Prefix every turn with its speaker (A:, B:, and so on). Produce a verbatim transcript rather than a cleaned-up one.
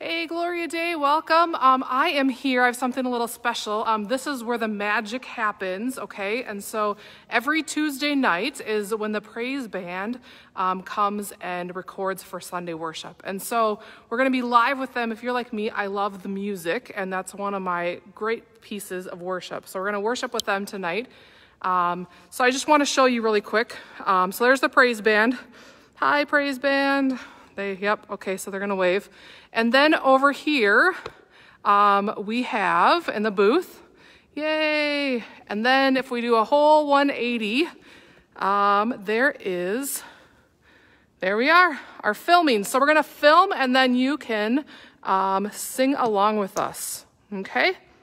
A: Hey, Gloria Day, welcome. Um, I am here. I have something a little special. Um, this is where the magic happens, okay? And so every Tuesday night is when the praise band um, comes and records for Sunday worship. And so we're going to be live with them. If you're like me, I love the music, and that's one of my great pieces of worship. So we're going to worship with them tonight. Um, so I just want to show you really quick. Um, so there's the praise band. Hi, praise band. They, yep, okay, so they're gonna wave. And then over here, um, we have in the booth, yay. And then if we do a whole one eighty, um, there is, there we are, our filming. So we're gonna film and then you can um, sing along with us, okay?